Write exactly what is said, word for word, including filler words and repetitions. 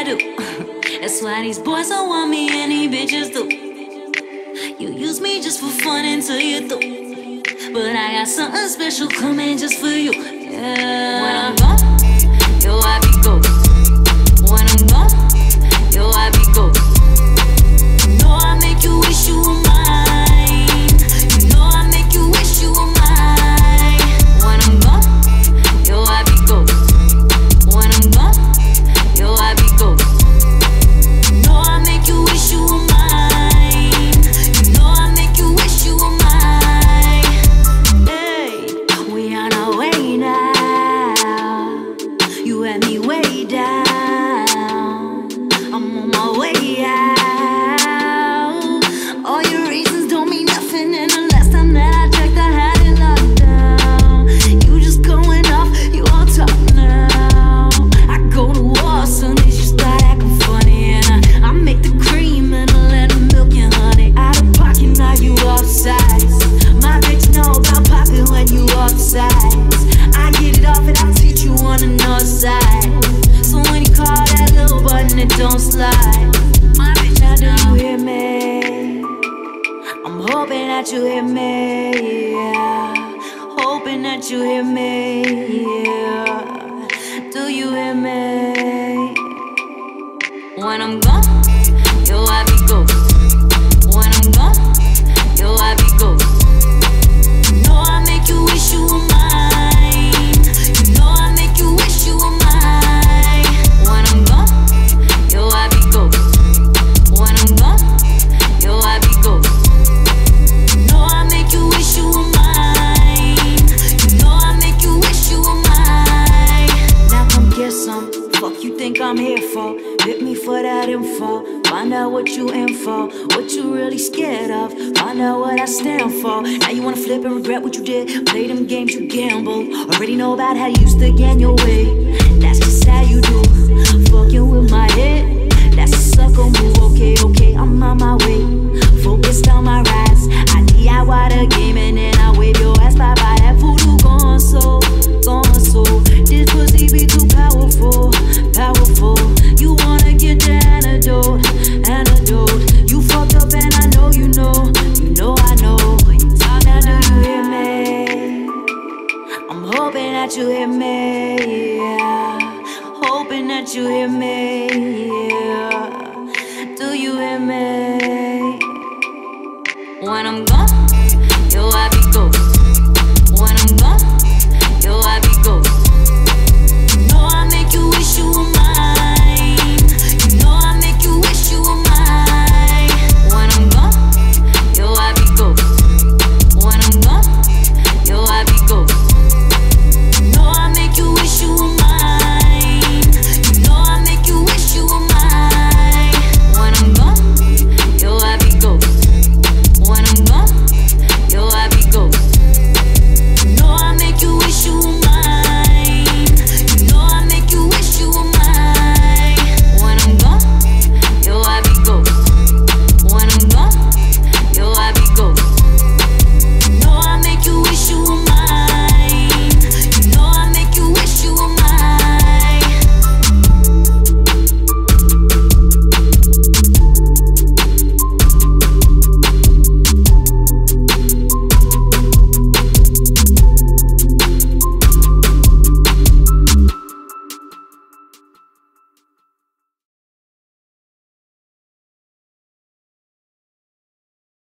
I do. That's why these boys don't want me and these bitches do. You use me just for fun until you through, but I got something special coming just for you. Yeah. When I'm gone, yo, I be ghost. When I'm gone, yo, I be ghost. You know I make you wish you were mine. You know I make you wish you were mine. When I'm gone, yo, I be ghost. When I'm gone, yo, I be ghost. You know I make you wish you were mine. You know I make you wish you were mine. Hey, we on our way now. You had me way down. I'm on my way out. All your reasons don't mean nothing, and the last time that I checked, I had it locked down. You just going off, you all talk now. I go to war soon as you start acting funny, and I, I make the cream and I let them milk and honey. Out of pocket, now you offsides. My bitch know about popping when you offsides. I get it off and I'll teach you on the north side. So when you call that little button, it don't slide. My bitch, now do you hear me? I'm hoping that you hear me, yeah. Hoping that you hear me, yeah. Do you hear me? When I'm gone, yo, I be ghost. When I'm gone, yo, I be ghost. You know I make you wish you were mine. You know I make you wish you were mine. When I'm gone, yo, I be ghost. When I'm gone, yo, I be ghost. You know I make you wish you were mine. You know I make you wish you were mine. Now come get some. Fuck you think I'm here for? Hit me for that info. Find out what you in for, what you really scared of. Find out what I stand for. Now you wanna flip and regret what you did. Play them games, you gamble. Already know about how you used to gain your way. That's just how you do. Fucking with my head, that's a sucker move. Okay, okay, I'm on my way. Focused on my rise. I D I Y the game and then I wave your ass bye bye. That voodoo gone so, gone so. This pussy be too powerful, powerful. You wanna get the antidote, antidote. You fucked up and I know you know, you know I know. Now do you hear me? I'm hoping that you hear me, yeah. Hoping that you hear me, yeah. Do you hear me? When I'm gone,